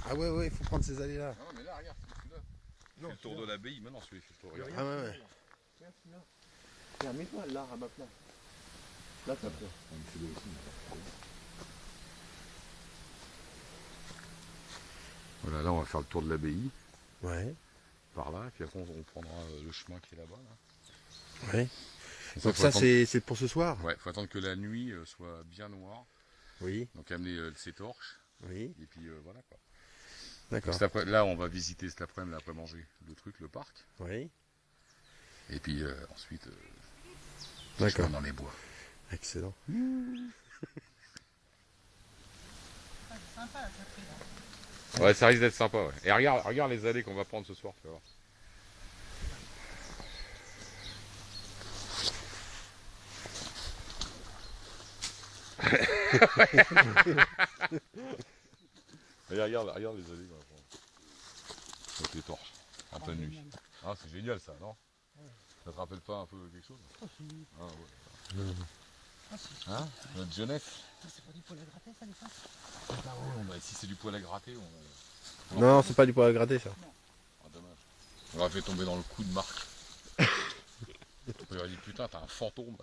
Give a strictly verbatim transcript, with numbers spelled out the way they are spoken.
Ah ouais, ouais, il faut prendre ces allées-là. Non, mais là, regarde, celui-là. Il fait le tour de l'abbaye, maintenant celui-là, il fait le tour. Regarde. Ah ouais, ouais. Regarde celui-là. Tiens, mets-toi là, à ma place. Là, ça peut. On fait le aussi. Voilà, là, on va faire le tour de l'abbaye. Ouais. Par là, et puis après, on, on prendra le chemin qui est là-bas. Là. Ouais. Donc, Donc faut ça, attendre... c'est c'est pour ce soir? Ouais, il faut attendre que la nuit euh, soit bien noire. Oui. Donc amener euh, ses torches. Oui. Et puis euh, voilà quoi. D'accord. Là, on va visiter cet après-midi, après manger le truc, le parc. Oui. Et puis euh, ensuite, euh, D'accord. dans les bois. Excellent. Ah, c'est sympa la surprise. Hein. Ouais, ça risque d'être sympa. Ouais. Et regarde, regarde les allées qu'on va prendre ce soir, tu vas voir. regarde, regarde les allées qu'on va prendre. Avec les torches, en pleine nuit. Ah, c'est génial ça, non? Ouais. Ça te rappelle pas un peu quelque chose? Oh, si. Ah ouais. Mmh. Ah, si. Hein? Notre jeunesse? Ah, c'est pas du poil à gratter ça des fois? Ah bah ouais, on a, si c'est du poil à gratter, on... on Non, c'est pas du poil à gratter ça. Non. Ah, dommage. On l'a fait tomber dans le coup de Marc. On aurait dit putain, t'as un fantôme.